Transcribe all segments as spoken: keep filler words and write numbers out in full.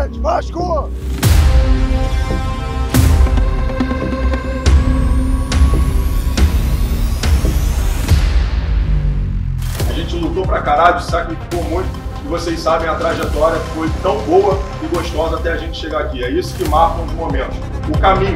Avante, Vasco! A gente lutou pra caralho, sacrificou muito e vocês sabem a trajetória foi tão boa e gostosa até a gente chegar aqui. É isso que marca os momentos, o caminho.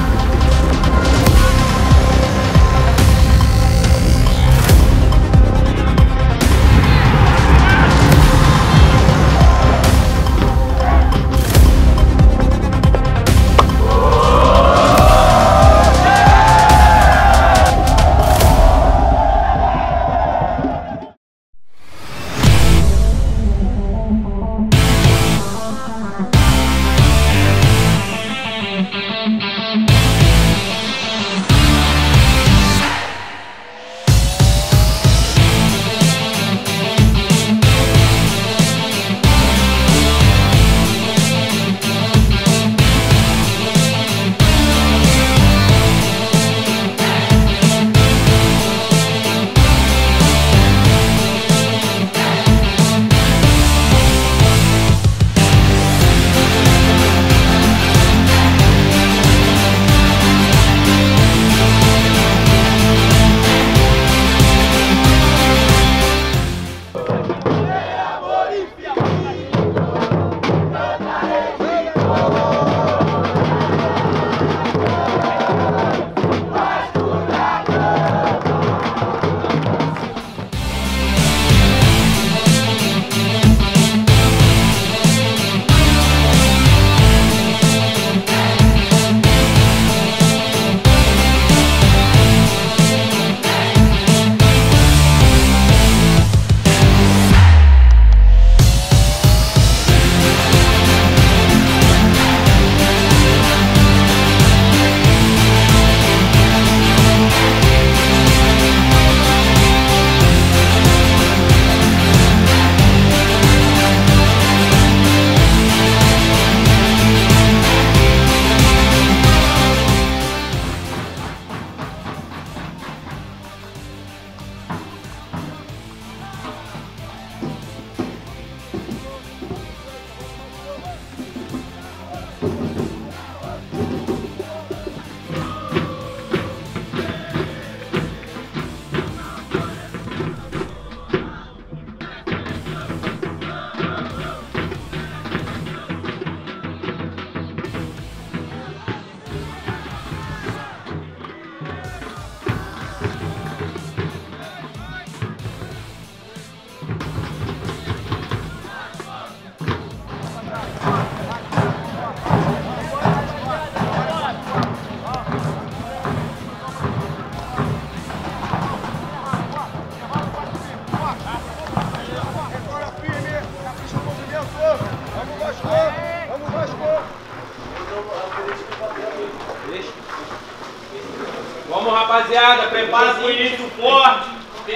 Vamos, rapaziada, prepara pro início forte.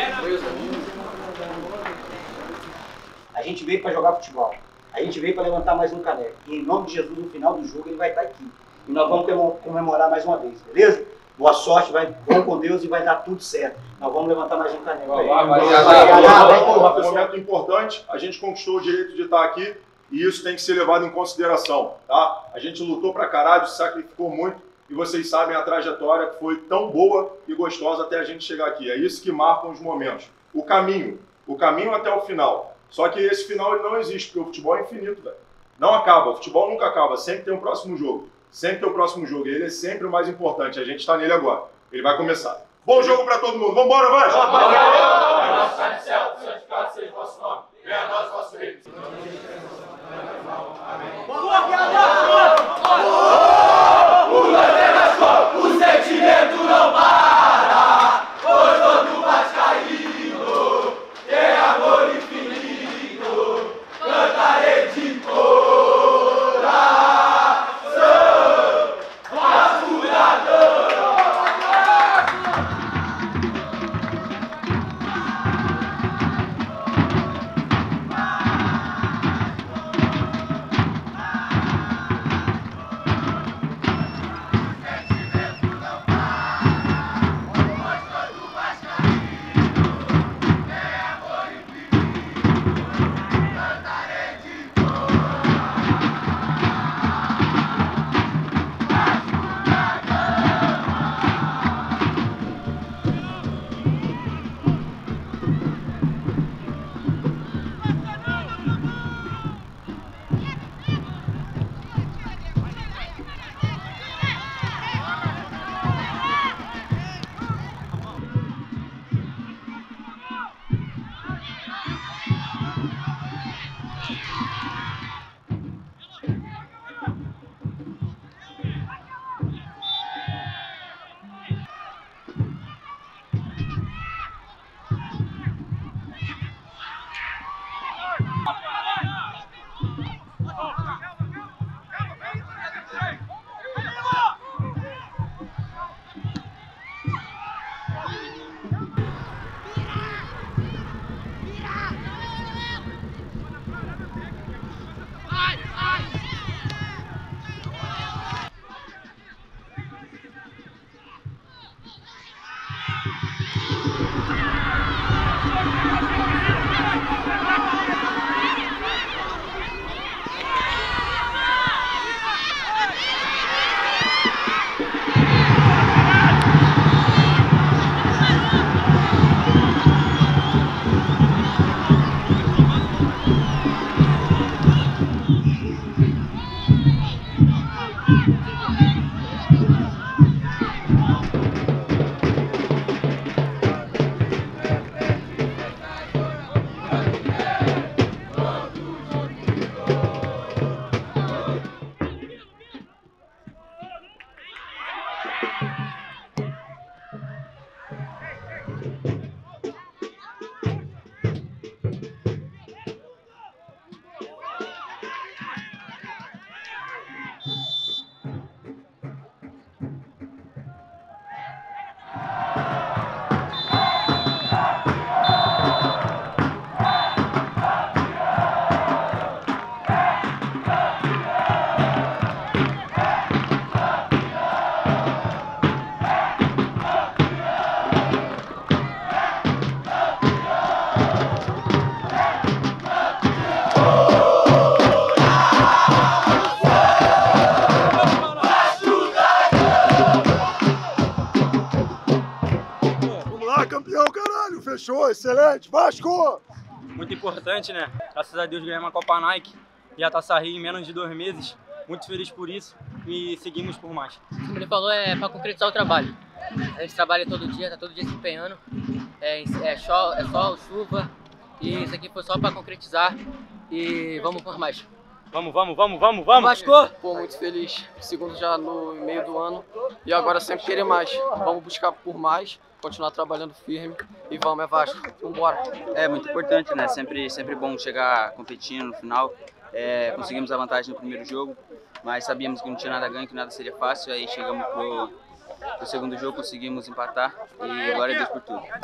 A gente veio para jogar futebol. A gente veio para levantar mais um caneco. E em nome de Jesus, no final do jogo, ele vai estar aqui. E nós vamos comemorar mais uma vez, beleza? Boa sorte, vai, vamos com Deus e vai dar tudo certo. Nós vamos levantar mais um caneco. Um momento importante, a gente conquistou o direito de estar aqui e isso tem que ser levado em consideração, tá? A gente lutou pra caralho, sacrificou muito e vocês sabem a trajetória que foi tão boa e gostosa até a gente chegar aqui. É isso que marca os momentos. O caminho, o caminho até o final. Só que esse final ele não existe, porque o futebol é infinito, velho. Não acaba, o futebol nunca acaba, sempre tem um próximo jogo. Sempre tem o próximo jogo, ele é sempre o mais importante, a gente está nele agora. Ele vai começar. Bom jogo para todo mundo, vambora, vai! Nosso Pai do céu, santificado seja o vosso nome. Venha a nós o vosso reino. O sentimento não para, pois todo vascaíno tem amor infinito, cantarei de coração, Vasco da Gama. Fechou, excelente. Vasco! Muito importante, né? Graças a Deus ganhamos a Copa Nike e a Taça Rio em menos de dois meses. Muito feliz por isso e seguimos por mais. Como ele falou, é para concretizar o trabalho. A gente trabalha todo dia, tá todo dia se empenhando. É, é, sol, é sol, chuva e isso aqui foi só para concretizar e vamos por mais. Vamos, vamos, vamos, vamos, vamos! Vasco! Pô, muito feliz. Segundo já no meio do ano e agora sempre querer mais. Vamos buscar por mais, continuar trabalhando firme e vamos, é Vasco. Vambora! É muito importante, né? Sempre, sempre bom chegar competindo no final. É, conseguimos a vantagem no primeiro jogo, mas sabíamos que não tinha nada ganho, que nada seria fácil. Aí chegamos pro, pro segundo jogo, conseguimos empatar e glória a Deus por tudo.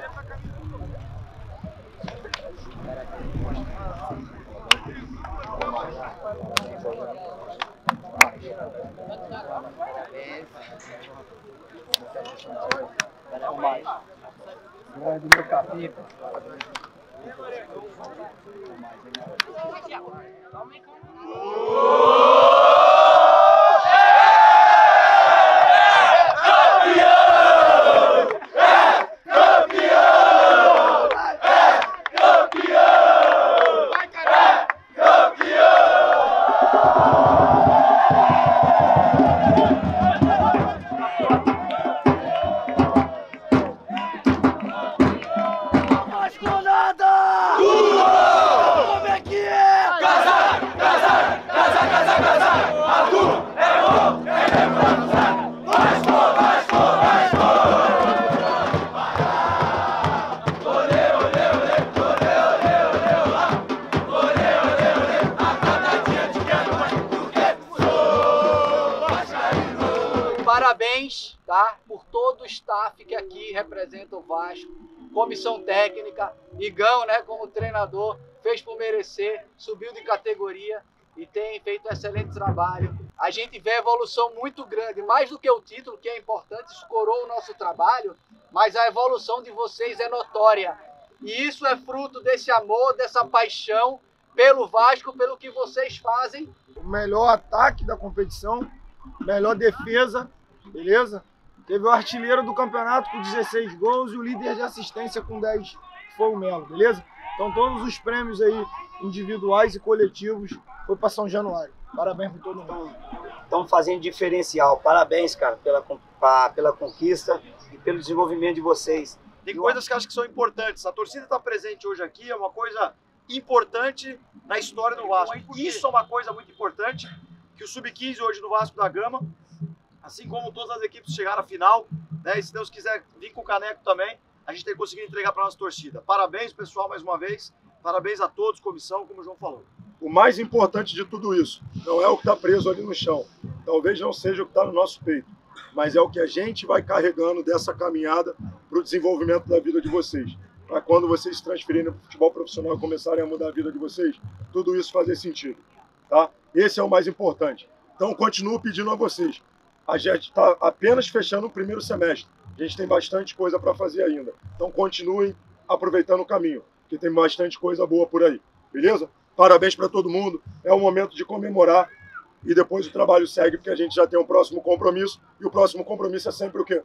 Parabéns, tá? Por todo o staff que aqui representa o Vasco, comissão técnica, Igão, né, como treinador, fez por merecer, subiu de categoria e tem feito um excelente trabalho. A gente vê evolução muito grande, mais do que o título, que é importante, escorou o nosso trabalho, mas a evolução de vocês é notória. E isso é fruto desse amor, dessa paixão pelo Vasco, pelo que vocês fazem. O melhor ataque da competição, melhor defesa, beleza? Teve o artilheiro do campeonato com dezesseis gols e o líder de assistência com dez, que foi o Melo, beleza? Então todos os prêmios aí, individuais e coletivos, foi para São Januário. Parabéns para todo mundo. Estamos fazendo diferencial. Parabéns, cara, pela, pra, pela conquista e pelo desenvolvimento de vocês. Tem coisas que eu acho que são importantes. A torcida estar presente hoje aqui é uma coisa importante na história do Vasco. Isso é uma coisa muito importante, que o sub quinze hoje do Vasco da Gama, assim como todas as equipes chegaram à final, né? E se Deus quiser vir com o caneco também, a gente tem conseguido entregar para a nossa torcida. Parabéns, pessoal, mais uma vez. Parabéns a todos, comissão, como o João falou. O mais importante de tudo isso não é o que está preso ali no chão. Talvez não seja o que está no nosso peito, mas é o que a gente vai carregando dessa caminhada para o desenvolvimento da vida de vocês. Para quando vocês se transferirem para o futebol profissional e começarem a mudar a vida de vocês, tudo isso fazer sentido. Tá? Esse é o mais importante. Então, continuo pedindo a vocês. A gente está apenas fechando o primeiro semestre. A gente tem bastante coisa para fazer ainda. Então, continuem aproveitando o caminho, porque tem bastante coisa boa por aí. Beleza? Parabéns para todo mundo. É o momento de comemorar e depois o trabalho segue, porque a gente já tem um próximo compromisso. E o próximo compromisso é sempre o quê?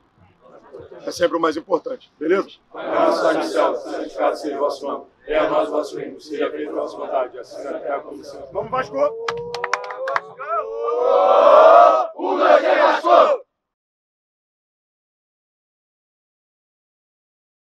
É sempre o mais importante. Beleza? Nossa do céu, santificado seja o vosso nome. É a nós o vosso reino. Seja feita a vossa vontade, assim na terra como no céu. Vamos, Vasco!